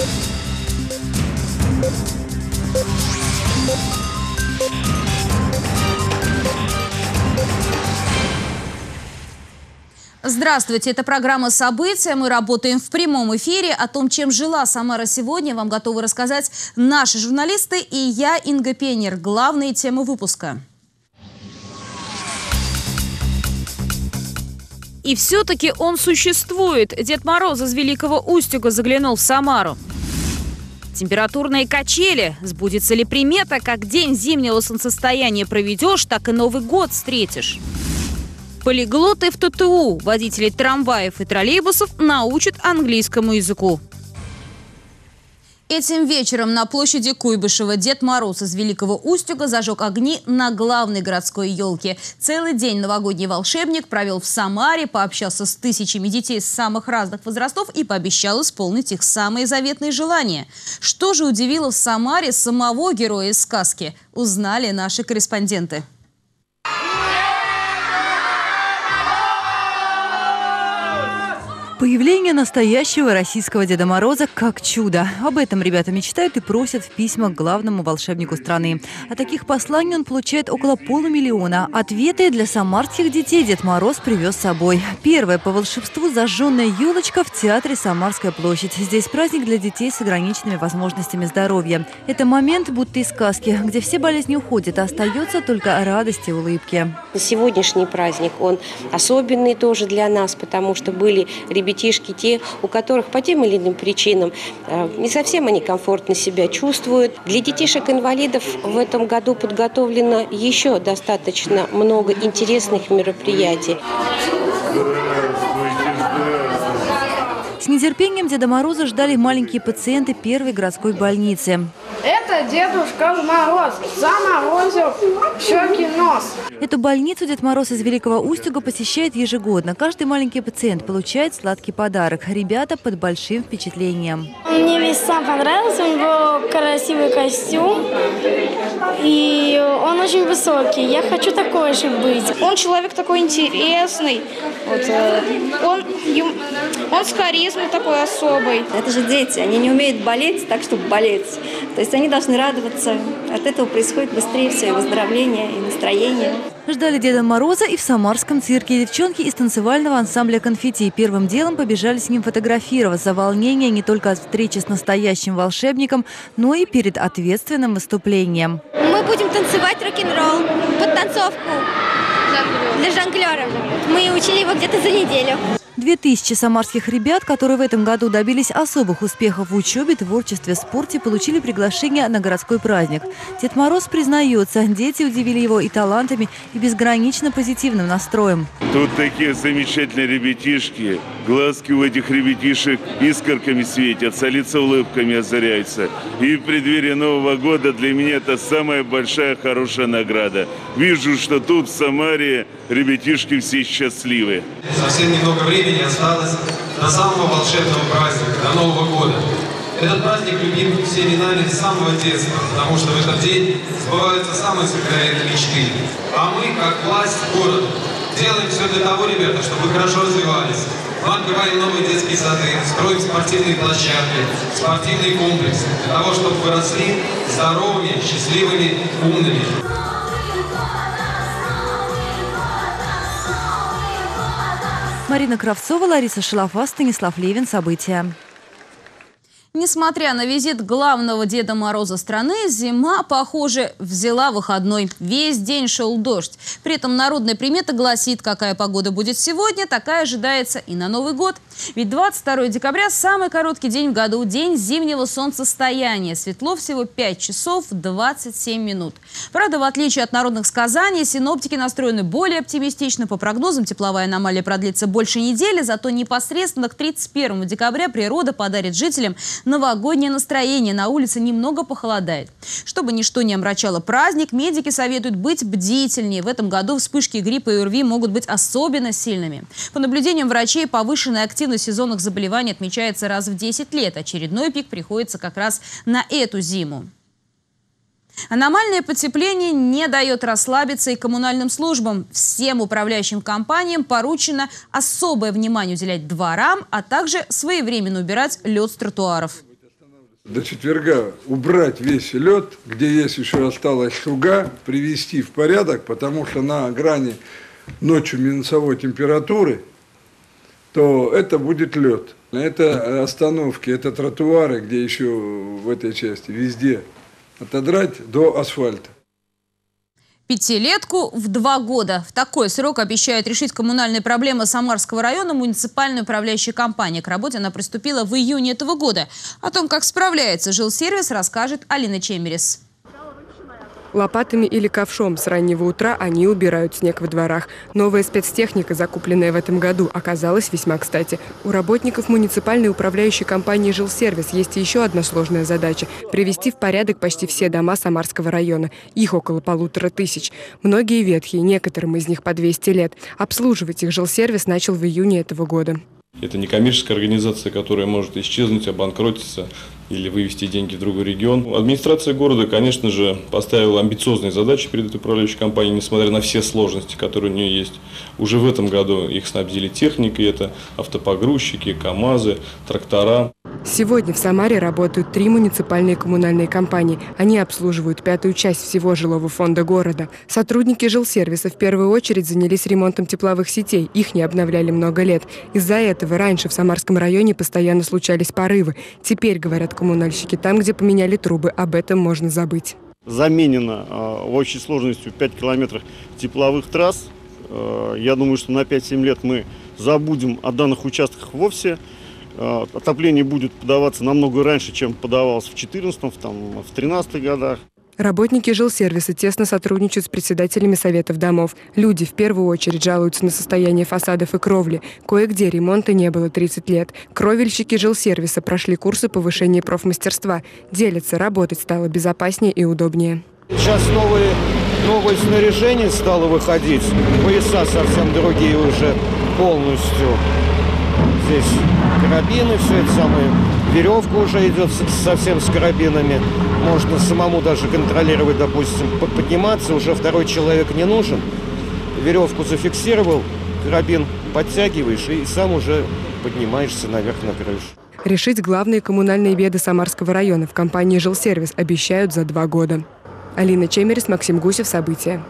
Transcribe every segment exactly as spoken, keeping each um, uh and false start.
Здравствуйте, это программа «События». Мы работаем в прямом эфире. О том, чем жила Самара сегодня, вам готовы рассказать наши журналисты и я, Инга Пенер. Главные темы выпуска. И все-таки он существует. Дед Мороз из Великого Устюга заглянул в Самару. Температурные качели. Сбудется ли примета, как день зимнего солнцестояния проведешь, так и Новый год встретишь. Полиглоты в ТТУ. Водители трамваев и троллейбусов научат английскому языку. Этим вечером на площади Куйбышева Дед Мороз из Великого Устюга зажег огни на главной городской елке. Целый день новогодний волшебник провел в Самаре, пообщался с тысячами детей с самых разных возрастов и пообещал исполнить их самые заветные желания. Что же удивило в Самаре самого героя из сказки, узнали наши корреспонденты. Появление настоящего российского Деда Мороза как чудо. Об этом ребята мечтают и просят в письмах главному волшебнику страны. А таких посланий он получает около полумиллиона. Ответы для самарских детей Дед Мороз привез с собой. Первое по волшебству – зажженная елочка в театре «Самарская площадь». Здесь праздник для детей с ограниченными возможностями здоровья. Это момент будто из сказки, где все болезни уходят, а остается только радость и улыбки. Сегодняшний праздник, он особенный тоже для нас, потому что были ребятишки, те, у которых по тем или иным причинам не совсем они комфортно себя чувствуют. Для детишек-инвалидов в этом году подготовлено еще достаточно много интересных мероприятий. С нетерпением Деда Мороза ждали маленькие пациенты первой городской больницы. Это Дедушка Мороз заморозил щеки, нос. Эту больницу Дед Мороз из Великого Устюга посещает ежегодно. Каждый маленький пациент получает сладкий подарок. Ребята под большим впечатлением. Мне весь сам понравился, у него красивый костюм. И он очень высокий. Я хочу такой же быть. Он человек такой интересный. Вот, он, он с харизмой такой особой. Это же дети, они не умеют болеть так, чтобы болеть. То есть они должны радоваться. От этого происходит быстрее все, и выздоровление, и настроение. Ждали Деда Мороза и в самарском цирке. Девчонки из танцевального ансамбля «Конфетти» первым делом побежали с ним фотографироваться. Волнение не только от встречи с настоящим волшебником, но и перед ответственным выступлением. Мы будем танцевать рок-н-ролл под танцовку для жонглера. Мы учили его где-то за неделю. Две тысячи самарских ребят, которые в этом году добились особых успехов в учебе, творчестве, спорте, получили приглашение на городской праздник. Дед Мороз признается, дети удивили его и талантами, и безгранично позитивным настроем. Тут такие замечательные ребятишки. Глазки у этих ребятишек искорками светятся, лица улыбками озаряются. И в преддверии Нового года для меня это самая большая хорошая награда. Вижу, что тут в Самаре ребятишки все счастливы. Совсем немного времени осталось до самого волшебного праздника, до Нового года. Этот праздник любим всеми нами с самого детства, потому что в этот день сбываются самые сокровенные мечты. А мы, как власть города, делаем все для того, ребята, чтобы вы хорошо развивались. Мы открываем новые детские сады, строим спортивные площадки, спортивные комплексы, для того, чтобы вы росли здоровыми, счастливыми, умными. Марина Кравцова, Лариса Шалафа, Станислав Левин. События. Несмотря на визит главного Деда Мороза страны, зима, похоже, взяла выходной. Весь день шел дождь. При этом народная примета гласит, какая погода будет сегодня, такая ожидается и на Новый год. Ведь двадцать второе декабря – самый короткий день в году, день зимнего солнцестояния. Светло всего пять часов двадцать семь минут. Правда, в отличие от народных сказаний, синоптики настроены более оптимистично. По прогнозам, тепловая аномалия продлится больше недели, зато непосредственно к тридцать первому декабря природа подарит жителям новогоднее настроение. На улице немного похолодает. Чтобы ничто не омрачало праздник, медики советуют быть бдительнее. В этом году вспышки гриппа и ОРВИ могут быть особенно сильными. По наблюдениям врачей, повышенная активность сезонных заболеваний отмечается раз в десять лет. Очередной пик приходится как раз на эту зиму. Аномальное потепление не дает расслабиться и коммунальным службам. Всем управляющим компаниям поручено особое внимание уделять дворам, а также своевременно убирать лед с тротуаров. До четверга убрать весь лед, где есть еще осталась шуга, привести в порядок, потому что на грани ночью минусовой температуры, то это будет лед. Это остановки, это тротуары, где еще в этой части, везде отодрать до асфальта. Пятилетку в два года. В такой срок обещает решить коммунальные проблемы Самарского района муниципальная управляющая компания. К работе она приступила в июне этого года. О том, как справляется жилсервис, расскажет Алина Чемерис. Лопатами или ковшом с раннего утра они убирают снег во дворах. Новая спецтехника, закупленная в этом году, оказалась весьма кстати. У работников муниципальной управляющей компании «Жилсервис» есть еще одна сложная задача – привести в порядок почти все дома Самарского района. Их около полутора тысяч. Многие ветхие, некоторым из них по двести лет. Обслуживать их «Жилсервис» начал в июне этого года. Это не коммерческая организация, которая может исчезнуть, обанкротиться или вывести деньги в другой регион. Администрация города, конечно же, поставила амбициозные задачи перед этой управляющей компанией, несмотря на все сложности, которые у нее есть. Уже в этом году их снабдили техникой, это автопогрузчики, КАМАЗы, трактора. Сегодня в Самаре работают три муниципальные коммунальные компании. Они обслуживают пятую часть всего жилого фонда города. Сотрудники жилсервиса в первую очередь занялись ремонтом тепловых сетей. Их не обновляли много лет. Из-за этого раньше в Самарском районе постоянно случались порывы. Теперь, говорят коммунальщики, там, где поменяли трубы, об этом можно забыть. Заменено э, общей сложностью пять километров тепловых трасс. Э, я думаю, что на пять-семь лет мы забудем о данных участках вовсе. Э, отопление будет подаваться намного раньше, чем подавалось в четырнадцатом, в, в тринадцатых годах. Работники жилсервиса тесно сотрудничают с председателями советов домов. Люди в первую очередь жалуются на состояние фасадов и кровли. Кое-где ремонта не было тридцать лет. Кровельщики жилсервиса прошли курсы повышения профмастерства. Делятся, работать стало безопаснее и удобнее. Сейчас новые, новое снаряжение стало выходить. Пояса совсем другие уже полностью. Здесь карабины, все это самое. Веревка уже идет совсем с карабинами. Можно самому даже контролировать, допустим, подниматься. Уже второй человек не нужен. Веревку зафиксировал, карабин подтягиваешь и сам уже поднимаешься наверх на крышу. Решить главные коммунальные беды Самарского района в компании «Жилсервис» обещают за два года. Алина Чемерис, Максим Гусев. События.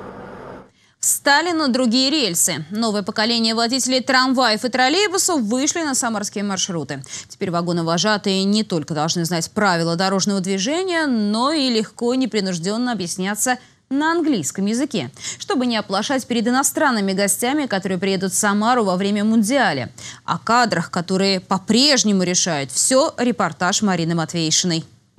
Встали на другие рельсы. Новое поколение водителей трамваев и троллейбусов вышли на самарские маршруты. Теперь вагоновожатые не только должны знать правила дорожного движения, но и легко и непринужденно объясняться на английском языке, чтобы не оплошать перед иностранными гостями, которые приедут в Самару во время Мундиаля. О кадрах, которые по-прежнему решают все, репортаж Марины Матвейшиной.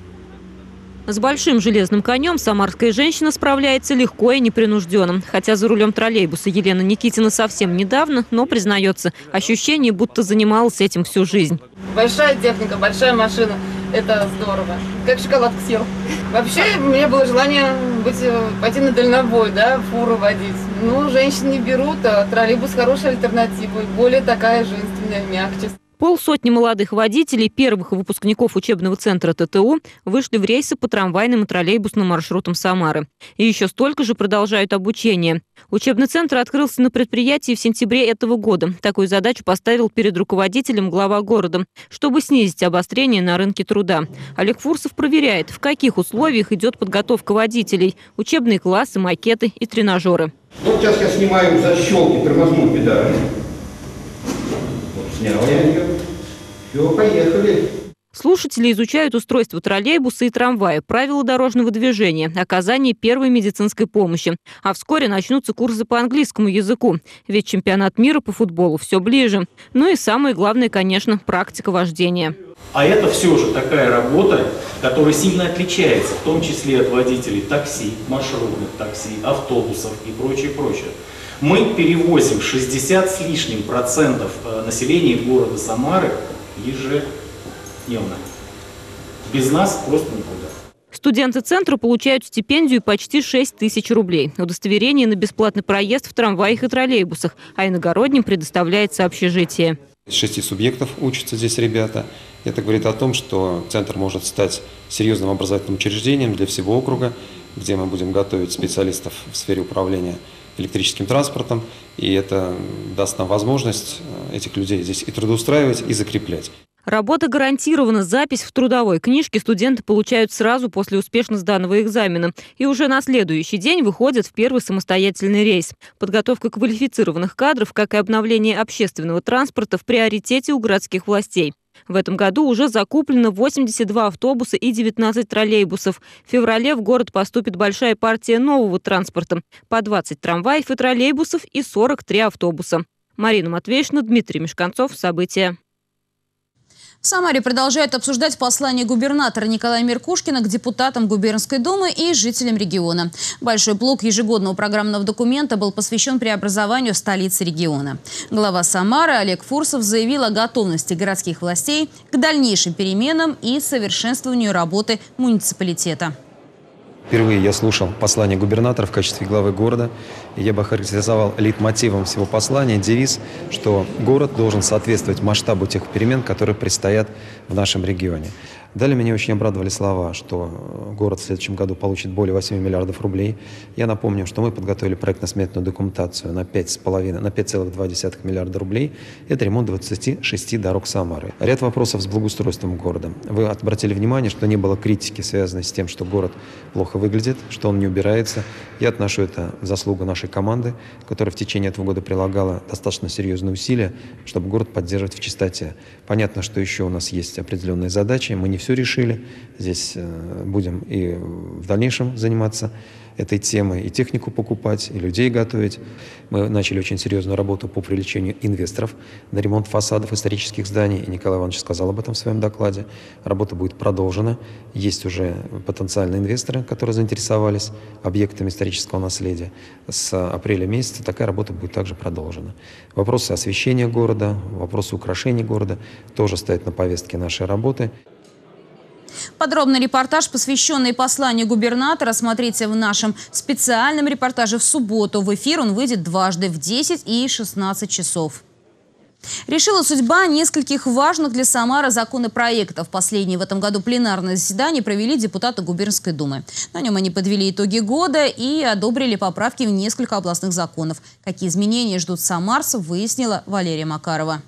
С большим железным конем самарская женщина справляется легко и непринужденно. Хотя за рулем троллейбуса Елена Никитина совсем недавно, но признается, ощущение, будто занималась этим всю жизнь. Большая техника, большая машина. Это здорово. Как шоколадку съел. Вообще, у меня было желание быть, пойти на дальнобой, да, фуру водить. Ну, женщин не берут, а троллейбус хорошая альтернатива. Более такая женственная, мягче. Полсотни молодых водителей, первых выпускников учебного центра ТТУ, вышли в рейсы по трамвайным и троллейбусным маршрутам Самары. И еще столько же продолжают обучение. Учебный центр открылся на предприятии в сентябре этого года. Такую задачу поставил перед руководителем глава города, чтобы снизить обострение на рынке труда. Олег Фурсов проверяет, в каких условиях идет подготовка водителей, учебные классы, макеты и тренажеры. Вот сейчас я снимаю защелки тормозную педаль. Снял я ее. Все, поехали. Слушатели изучают устройство троллейбуса и трамвая, правила дорожного движения, оказание первой медицинской помощи. А вскоре начнутся курсы по английскому языку. Ведь чемпионат мира по футболу все ближе. Ну и самое главное, конечно, практика вождения. А это все же такая работа, которая сильно отличается, в том числе от водителей такси, маршрутных такси, автобусов и прочее, прочее. Мы перевозим шестьдесят с лишним процентов населения города Самары ежедневно. Без нас просто никуда. Студенты центра получают стипендию почти шесть тысяч рублей. Удостоверение на бесплатный проезд в трамваях и троллейбусах, а иногородним предоставляется общежитие. Из шести субъектов учатся здесь ребята. Это говорит о том, что центр может стать серьезным образовательным учреждением для всего округа, где мы будем готовить специалистов в сфере управления электрическим транспортом, и это даст нам возможность этих людей здесь и трудоустраивать, и закреплять. Работа гарантирована. Запись в трудовой книжке студенты получают сразу после успешно сданного экзамена. И уже на следующий день выходят в первый самостоятельный рейс. Подготовка квалифицированных кадров, как и обновление общественного транспорта, в приоритете у городских властей. В этом году уже закуплено восемьдесят два автобуса и девятнадцать троллейбусов. В феврале в город поступит большая партия нового транспорта. По двадцать трамваев и троллейбусов и сорок три автобуса. Марина Матвеевна, Дмитрий Мешканцов. События. В Самаре продолжают обсуждать послание губернатора Николая Меркушкина к депутатам Губернской думы и жителям региона. Большой блок ежегодного программного документа был посвящен преобразованию столицы региона. Глава Самары Олег Фурсов заявил о готовности городских властей к дальнейшим переменам и совершенствованию работы муниципалитета. Впервые я слушал послание губернатора в качестве главы города. И я бы охарактеризовал лейтмотивом всего послания девиз, что город должен соответствовать масштабу тех перемен, которые предстоят в нашем регионе. Далее меня очень обрадовали слова, что город в следующем году получит более восьми миллиардов рублей. Я напомню, что мы подготовили проектно-сметную документацию на пять целых два десятых миллиарда рублей. Это ремонт двадцати шести дорог Самары. Ряд вопросов с благоустройством города. Вы обратили внимание, что не было критики, связанной с тем, что город плохо выглядит, что он не убирается. Я отношу это в заслугу нашей команды, которая в течение этого года прилагала достаточно серьезные усилия, чтобы город поддерживать в чистоте. Понятно, что еще у нас есть определенные задачи. Мы не все решили. Здесь будем и в дальнейшем заниматься этой темой, и технику покупать, и людей готовить. Мы начали очень серьезную работу по привлечению инвесторов на ремонт фасадов исторических зданий. И Николай Иванович сказал об этом в своем докладе. Работа будет продолжена. Есть уже потенциальные инвесторы, которые заинтересовались объектами исторического наследия. С апреля месяца такая работа будет также продолжена. Вопросы освещения города, вопросы украшений города тоже стоят на повестке нашей работы. Подробный репортаж, посвященный посланию губернатора, смотрите в нашем специальном репортаже в субботу. В эфир он выйдет дважды в десять и шестнадцать часов. Решила судьба нескольких важных для Самары законопроектов. Последние в этом году пленарное заседание провели депутаты Губернской думы. На нем они подвели итоги года и одобрили поправки в несколько областных законов. Какие изменения ждут самарцев, выяснила Валерия Макарова.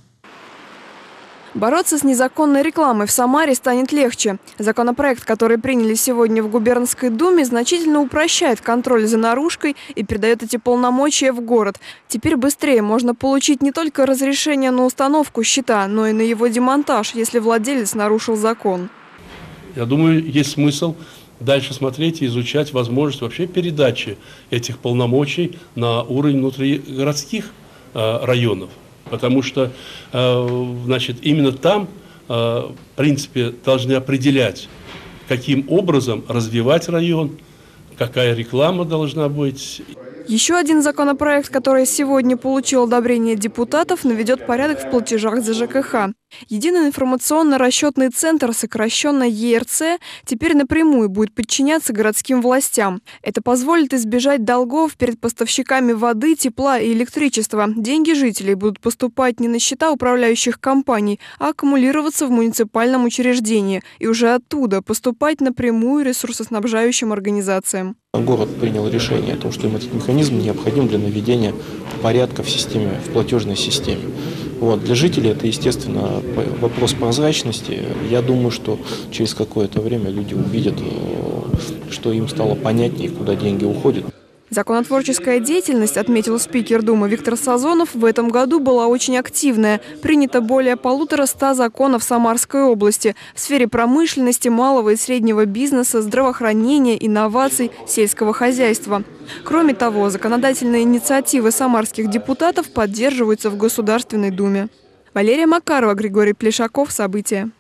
Бороться с незаконной рекламой в Самаре станет легче. Законопроект, который приняли сегодня в Губернской думе, значительно упрощает контроль за наружкой и передает эти полномочия в город. Теперь быстрее можно получить не только разрешение на установку щита, но и на его демонтаж, если владелец нарушил закон. Я думаю, есть смысл дальше смотреть и изучать возможность вообще передачи этих полномочий на уровень внутригородских э, районов. Потому что, значит, именно там, в принципе, должны определять, каким образом развивать район, какая реклама должна быть. Еще один законопроект, который сегодня получил одобрение депутатов, наведет порядок в платежах за ЖКХ. Единый информационно-расчетный центр, сокращенно Е Р Ц, теперь напрямую будет подчиняться городским властям. Это позволит избежать долгов перед поставщиками воды, тепла и электричества. Деньги жителей будут поступать не на счета управляющих компаний, а аккумулироваться в муниципальном учреждении и уже оттуда поступать напрямую ресурсоснабжающим организациям. Город принял решение о том, что им этот механизм необходим для наведения порядка в системе, в платежной системе. Вот. Для жителей это, естественно, вопрос прозрачности. Я думаю, что через какое-то время люди увидят, что им стало понятнее, куда деньги уходят. Законотворческая деятельность, отметил спикер Думы Виктор Сазонов, в этом году была очень активная. Принято более полутора ста законов Самарской области в сфере промышленности, малого и среднего бизнеса, здравоохранения, инноваций, сельского хозяйства. Кроме того, законодательные инициативы самарских депутатов поддерживаются в Государственной Думе. Валерия Макарова, Григорий Плешаков. События.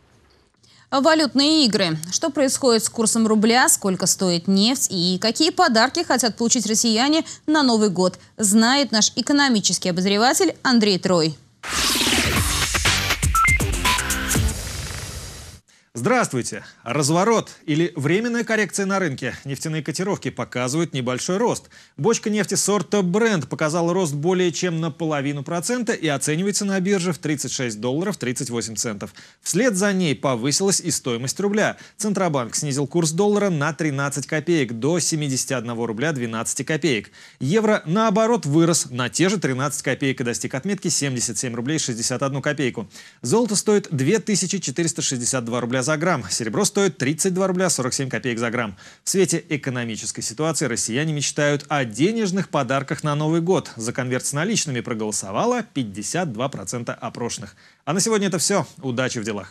Валютные игры. Что происходит с курсом рубля, сколько стоит нефть и какие подарки хотят получить россияне на Новый год, знает наш экономический обозреватель Андрей Трой. Здравствуйте! Разворот или временная коррекция на рынке. Нефтяные котировки показывают небольшой рост. Бочка нефти сорта Brent показала рост более чем на половину процента и оценивается на бирже в тридцать шесть долларов тридцать восемь центов. Вслед за ней повысилась и стоимость рубля. Центробанк снизил курс доллара на тринадцать копеек до семидесяти одного рубля двенадцати копеек. Евро, наоборот, вырос на те же тринадцать копеек и достиг отметки семьдесят семь рублей шестьдесят одну копейку. Золото стоит две тысячи четыреста шестьдесят два рубля за грамм. Серебро стоит тридцать два рубля сорок семь копеек за грамм. В свете экономической ситуации россияне мечтают о денежных подарках на Новый год. За конверт с наличными проголосовало пятьдесят два процента опрошенных. А на сегодня это все. Удачи в делах.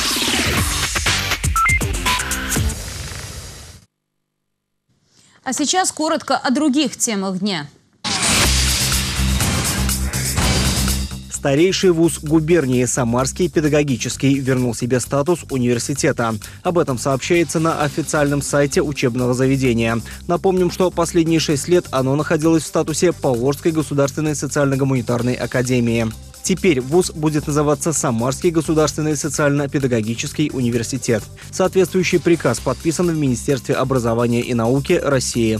А сейчас коротко о других темах дня. Старейший вуз губернии Самарский педагогический вернул себе статус университета. Об этом сообщается на официальном сайте учебного заведения. Напомним, что последние шесть лет оно находилось в статусе Поволжской государственной социально-гуманитарной академии. Теперь вуз будет называться Самарский государственный социально-педагогический университет. Соответствующий приказ подписан в Министерстве образования и науки России.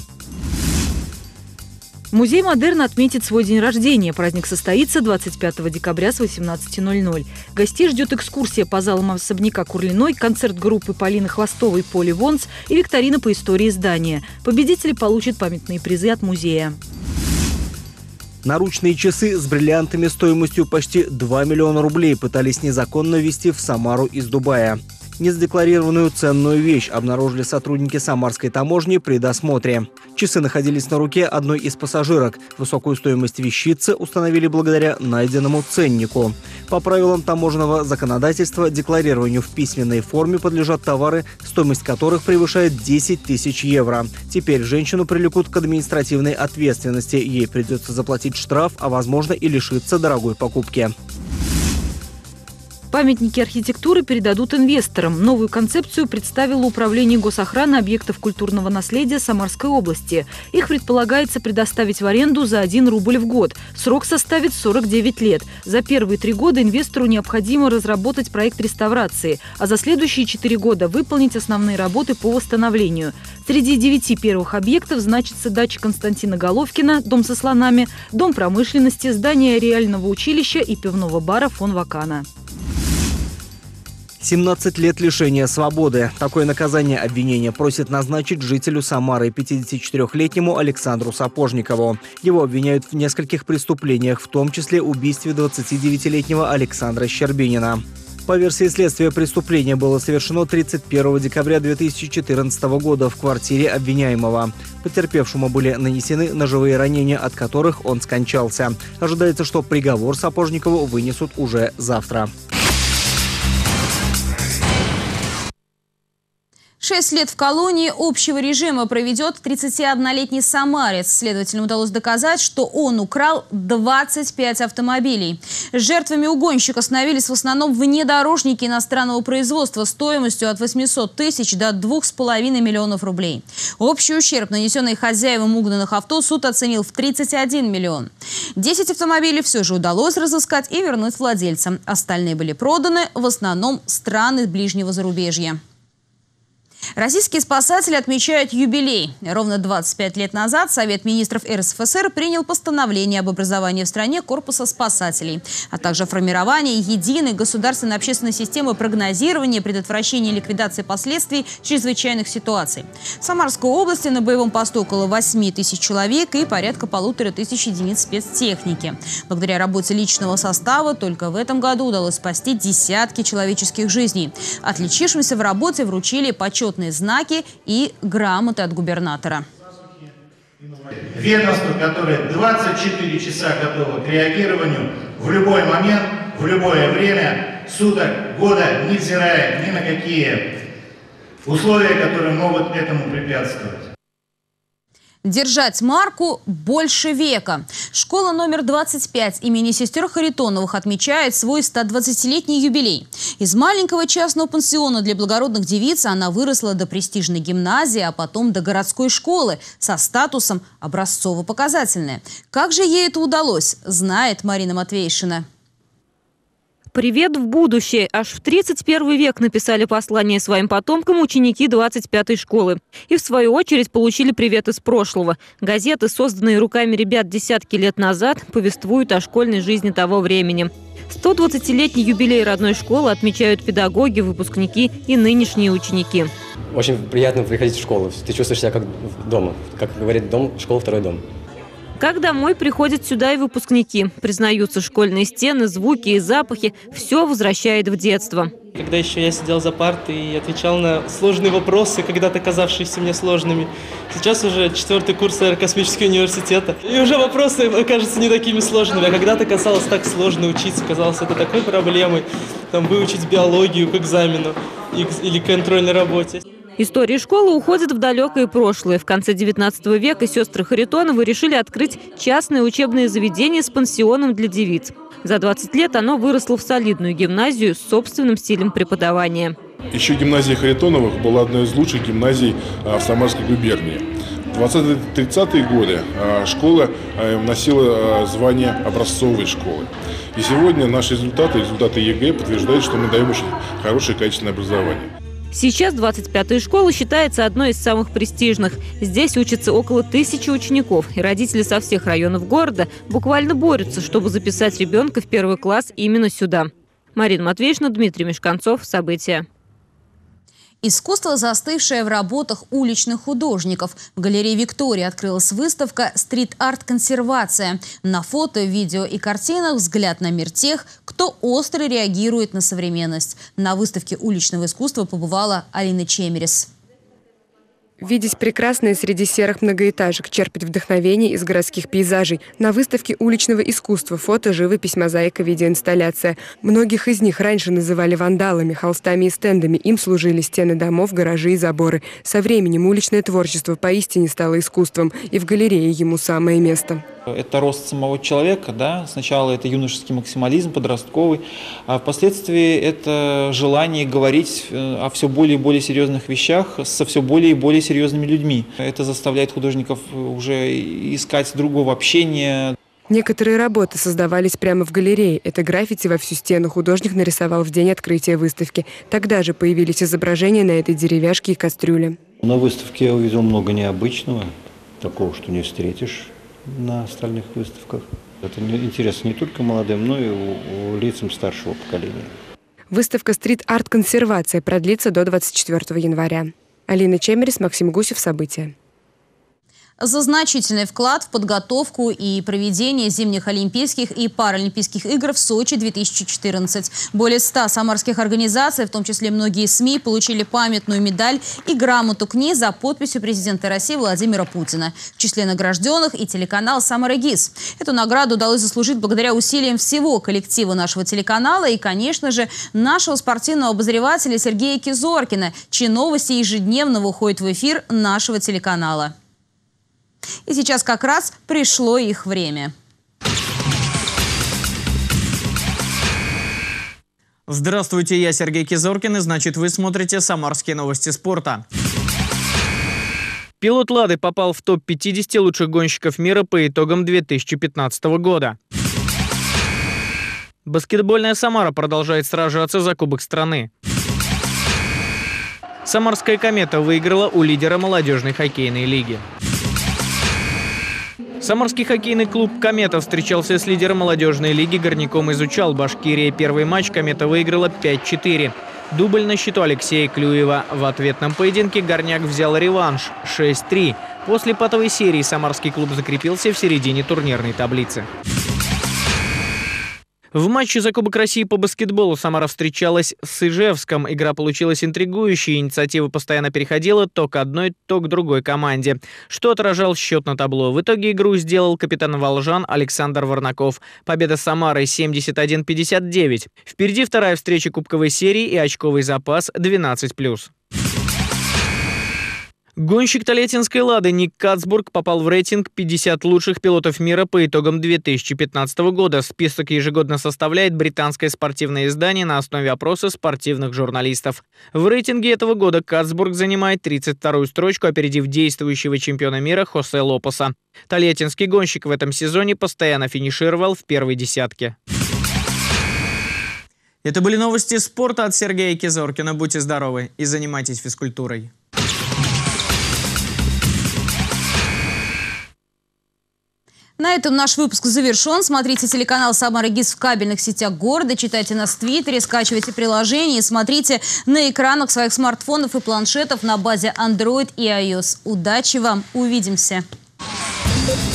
Музей «Модерн» отметит свой день рождения. Праздник состоится двадцать пятого декабря с восемнадцати ноль-ноль. Гостей ждет экскурсия по залам особняка Курлиной, концерт группы Полины Хвостовой «Поли Вонс» и викторина по истории здания. Победители получат памятные призы от музея. Наручные часы с бриллиантами стоимостью почти два миллиона рублей пытались незаконно ввезти в Самару из Дубая. Незадекларированную ценную вещь обнаружили сотрудники самарской таможни при досмотре. Часы находились на руке одной из пассажирок. Высокую стоимость вещицы установили благодаря найденному ценнику. По правилам таможенного законодательства декларированию в письменной форме подлежат товары, стоимость которых превышает десять тысяч евро. Теперь женщину привлекут к административной ответственности. Ей придется заплатить штраф, а возможно и лишиться дорогой покупки. Памятники архитектуры передадут инвесторам. Новую концепцию представило Управление госохраны объектов культурного наследия Самарской области. Их предполагается предоставить в аренду за один рубль в год. Срок составит сорок девять лет. За первые три года инвестору необходимо разработать проект реставрации, а за следующие четыре года выполнить основные работы по восстановлению. Среди девяти первых объектов значится дача Константина Головкина, дом со слонами, дом промышленности, здание реального училища и пивного бара фон Вакана. семнадцать лет лишения свободы. Такое наказание обвинения просит назначить жителю Самары пятидесятичетырёхлетнему Александру Сапожникову. Его обвиняют в нескольких преступлениях, в том числе убийстве двадцатидевятилетнего Александра Щербинина. По версии следствия, преступление было совершено тридцать первого декабря две тысячи четырнадцатого года в квартире обвиняемого. Потерпевшему были нанесены ножевые ранения, от которых он скончался. Ожидается, что приговор Сапожникову вынесут уже завтра. Шесть лет в колонии общего режима проведет тридцатиоднолетний самарец. Следователям удалось доказать, что он украл двадцать пять автомобилей. Жертвами угонщика становились в основном внедорожники иностранного производства стоимостью от восьмисот тысяч до двух с половиной миллионов рублей. Общий ущерб, нанесенный хозяевам угнанных авто, суд оценил в тридцать один миллион. десять автомобилей все же удалось разыскать и вернуть владельцам. Остальные были проданы в основном в страны ближнего зарубежья. Российские спасатели отмечают юбилей. Ровно двадцать пять лет назад Совет министров эр эс эф эс эр принял постановление об образовании в стране корпуса спасателей, а также о формировании единой государственной общественной системы прогнозирования, предотвращения и ликвидации последствий чрезвычайных ситуаций. В Самарской области на боевом посту около восьми тысяч человек и порядка полутора тысяч единиц спецтехники. Благодаря работе личного состава только в этом году удалось спасти десятки человеческих жизней. Отличившимся в работе вручили почетные знаки и грамоты от губернатора. Ведомство, которое двадцать четыре часа готово к реагированию в любой момент, в любое время, суток, года, невзирая ни на какие условия, которые могут этому препятствовать. Держать марку больше века. Школа номер двадцать пять имени сестер Харитоновых отмечает свой стодвадцатилетний юбилей. Из маленького частного пансиона для благородных девиц она выросла до престижной гимназии, а потом до городской школы со статусом образцово-показательная. Как же ей это удалось, знает Марина Матвейшина. Привет в будущее. Аж в тридцать первый век написали послание своим потомкам ученики двадцать пятой школы. И в свою очередь получили привет из прошлого. Газеты, созданные руками ребят десятки лет назад, повествуют о школьной жизни того времени. сто двадцатилетний юбилей родной школы отмечают педагоги, выпускники и нынешние ученики. Очень приятно приходить в школу. Ты чувствуешь себя как дома. Как говорит дом, школа второй дом. Как домой приходят сюда и выпускники. Признаются, школьные стены, звуки и запахи – все возвращает в детство. Когда еще я сидел за партой и отвечал на сложные вопросы, когда-то казавшиеся мне сложными. Сейчас уже четвертый курс аэрокосмического университета. И уже вопросы кажутся не такими сложными. А когда-то казалось так сложно учиться, казалось это такой проблемой. Там, выучить биологию к экзамену или к контрольной работе. История школы уходит в далекое прошлое. В конце девятнадцатого века сестры Харитоновы решили открыть частное учебное заведение с пансионом для девиц. За двадцать лет оно выросло в солидную гимназию с собственным стилем преподавания. Еще гимназия Харитоновых была одной из лучших гимназий в Самарской губернии. В двадцатые-тридцатые годы школа носила звание образцовой школы. И сегодня наши результаты, результаты ЕГЭ подтверждают, что мы даем очень хорошее качественное образование. Сейчас двадцать пятая школа считается одной из самых престижных. Здесь учатся около тысячи учеников, и родители со всех районов города буквально борются, чтобы записать ребенка в первый класс именно сюда. Марина Матвеевна, Дмитрий Мешканцов. События. Искусство, застывшее в работах уличных художников. В галерее «Виктория» открылась выставка «Стрит-арт-консервация». На фото, видео и картинах взгляд на мир тех, кто остро реагирует на современность. На выставке уличного искусства побывала Алина Чемерис. Видеть прекрасное среди серых многоэтажек, черпать вдохновение из городских пейзажей. На выставке уличного искусства фото, живопись, мозаика, видеоинсталляция. Многих из них раньше называли вандалами, холстами и стендами. Им служили стены домов, гаражи и заборы. Со временем уличное творчество поистине стало искусством, и в галерее ему самое место. Это рост самого человека, да. Сначала это юношеский максимализм, подростковый, а впоследствии это желание говорить о все более и более серьезных вещах со все более и более серьезными людьми. Это заставляет художников уже искать другого общения. Некоторые работы создавались прямо в галерее. Это граффити во всю стену художник нарисовал в день открытия выставки. Тогда же появились изображения на этой деревяшке и кастрюле. На выставке я увидел много необычного, такого, что не встретишь на остальных выставках. Это интересно не только молодым, но и у, у лицам старшего поколения. Выставка «Стрит-арт-консервация» продлится до двадцать четвёртого января. Алина Чемерис, Максим Гусев. События. За значительный вклад в подготовку и проведение зимних Олимпийских и Паралимпийских игр в Сочи две тысячи четырнадцать. Более ста самарских организаций, в том числе многие СМИ, получили памятную медаль и грамоту к ней за подписью президента России Владимира Путина. В числе награжденных и телеканал «Самара-ГИС». Эту награду удалось заслужить благодаря усилиям всего коллектива нашего телеканала и, конечно же, нашего спортивного обозревателя Сергея Кизоркина, чьи новости ежедневно выходят в эфир нашего телеканала. И сейчас как раз пришло их время. Здравствуйте, я Сергей Кизоркин, и значит вы смотрите «Самарские новости спорта». Пилот «Лады» попал в топ пятьдесят лучших гонщиков мира по итогам две тысячи пятнадцатого года. Баскетбольная «Самара» продолжает сражаться за Кубок страны. Самарская «Комета» выиграла у лидера молодежной хоккейной лиги. Самарский хоккейный клуб «Комета» встречался с лидером молодежной лиги Горняком из Учал-Башкирии. Первый матч «Комета» выиграла пять-четыре. Дубль на счету Алексея Клюева. В ответном поединке Горняк взял реванш шесть-три. После патовой серии самарский клуб закрепился в середине турнирной таблицы. В матче за Кубок России по баскетболу Самара встречалась с Ижевском. Игра получилась интригующей, инициатива постоянно переходила то к одной, то к другой команде, что отражал счет на табло. В итоге игру сделал капитан волжан Александр Варнаков. Победа Самары семьдесят один пятьдесят девять. Впереди вторая встреча кубковой серии и очковый запас двенадцать плюс. Гонщик Тольяттинской «Лады» Ник Кацбург попал в рейтинг пятьдесят лучших пилотов мира по итогам две тысячи пятнадцатого года. Список ежегодно составляет британское спортивное издание на основе опроса спортивных журналистов. В рейтинге этого года Кацбург занимает тридцать вторую строчку, опередив действующего чемпиона мира Хосе Лопеса. Тольяттинский гонщик в этом сезоне постоянно финишировал в первой десятке. Это были новости спорта от Сергея Кизоркина. Будьте здоровы и занимайтесь физкультурой. На этом наш выпуск завершен. Смотрите телеканал «Самара ГИС» в кабельных сетях города, читайте нас в Твиттере, скачивайте приложение и смотрите на экранах своих смартфонов и планшетов на базе Android и iOS. Удачи вам! Увидимся!